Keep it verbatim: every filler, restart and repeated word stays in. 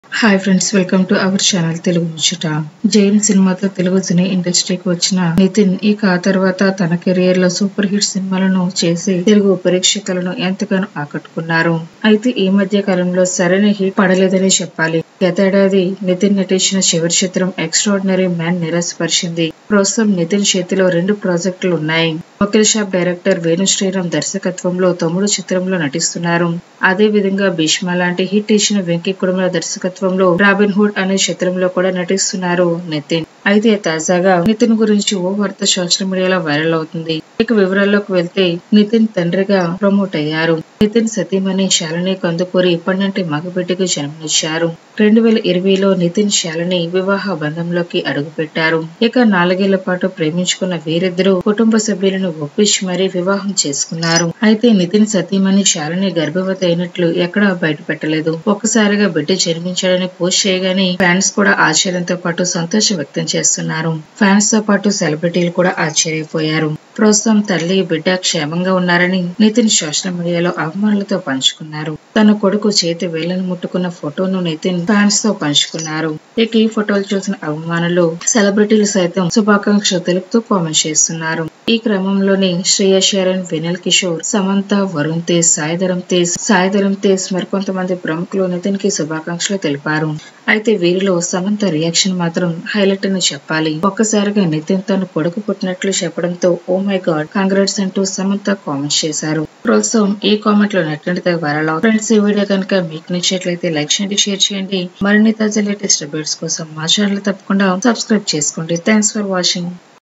Hi friends, welcome to our channel Telugu ముచ్చట. జైన్ సినిమాతో తెలుగు సినీ ఇండస్ట్రీకి వచ్చిన నితిన్ ఇక ఆ తర్వాత తన కెరియర్ లో సూపర్ హిట్ సినిమాలను చేసి తెలుగు ప్రేక్షకులను ఎంతగానో ఆకట్టుకున్నారు. అయితే ఈ మధ్య కాలంలో సరైన హిట్ పడలేదని చెప్పాలి. గతేడాది నితిన్ నటించిన చివరి చిత్రం ఎక్స్ట్రాడినరీ మ్యాన్ నిరాశపరిచింది. ప్రస్తుతం నితిన్ చేతిలో రెండు ప్రాజెక్టులు ఉన్నాయి. వకీల్ షాప్ డైరెక్టర్ వేణు శ్రీరామ్ దర్శకత్వంలో తమ్ముడు చిత్రంలో నటిస్తున్నారు. అదే విధంగా భీష్మ లాంటి హిట్ ఇచ్చిన వెంకీ కుడుమల దర్శకత్వంలో రాబిన్ హుడ్ అనే చిత్రంలో కూడా నటిస్తున్నారు నితిన్. అయితే తాజాగా నితిన్ గురించి ఓ వార్త సోషల్ మీడియాలో వైరల్ అవుతుంది. ఇక వివరాల్లోకి వెళ్తే నితిన్ తండ్రిగా ప్రమోట్ అయ్యారు. నితిన్ సతీమణి శాలిని కందుకూరి ఇప్పటి మగబిడ్డకు జన్మనిచ్చారు. రెండు వేల ఇరవైలో నితిన్ శాలిని వివాహ బంధంలోకి అడుగుపెట్టారు. ఇక నాలుగేళ్ల పాటు ప్రేమించుకున్న వీరిద్దరూ కుటుంబ సభ్యులను ఒప్పించి మరీ వివాహం చేసుకున్నారు. అయితే నితిన్ సతీమణి శాలిని గర్భవతి అయినట్లు ఎక్కడా బయట పెట్టలేదు. ఒక్కసారిగా బిడ్డ జన్మించాడని పోస్ట్ చేయగానే ఫ్యాన్స్ కూడా ఆశ్చర్యంతో పాటు సంతోషం వ్యక్తం చేస్తున్నారు. ఫ్యాన్స్ తో పాటు సెలబ్రిటీలు కూడా ఆశ్చర్యపోయారు. ప్రస్తుతం తల్లి బిడ్డ క్షేమంగా ఉన్నారని నితిన్ సోషల్ మీడియాలో అభిమానులతో పంచుకున్నారు. తన కొడుకు చేతి వేళ్లను ముట్టుకున్న ఫోటోను నితిన్ ఫ్యాన్స్ తో పంచుకున్నారు. ఇక ఈ ఫోటోలు చూసిన అభిమానులు సెలబ్రిటీలు సైతం శుభాకాంక్షలు తెలుపుతూ కామెంట్ చేస్తున్నారు. ఈ క్రమంలోనే శ్రేయ శరణ్, వెనెల్ కిషోర్, సమంత, వరుణ్ తేజ్, సాయిధరం తేజ్ సాయిధరం తేజ్ మరికొంతమంది ప్రముఖులు నితిన్ కి శుభాకాంక్షలు తెలిపారు. అయితే వీరిలో సమంత రియాక్షన్ మాత్రం హైలైట్ అని చెప్పాలి. ఒక్కసారిగా నితిన్ తన కొడుకు పుట్టినట్లు చెప్పడంతో ఓ మై గాడ్ కంగ్రాట్స్ అంటూ సమంత కామెంట్స్ చేశారు. ప్రస్తుతం ఈ కామెంట్ లో నెట్టింటి వైరల్ అవుతుంది. ఫ్రెండ్స్, ఈ వీడియో కనుక మీకు నచ్చినట్లయితే లైక్ చేయండి, షేర్ చేయండి. మరిన్ని తాజా లేటెస్ట్ అప్డేట్స్ కోసం మా ఛానల్ తప్పకుండా సబ్స్క్రైబ్ చేసుకోండి. Thanks for watching.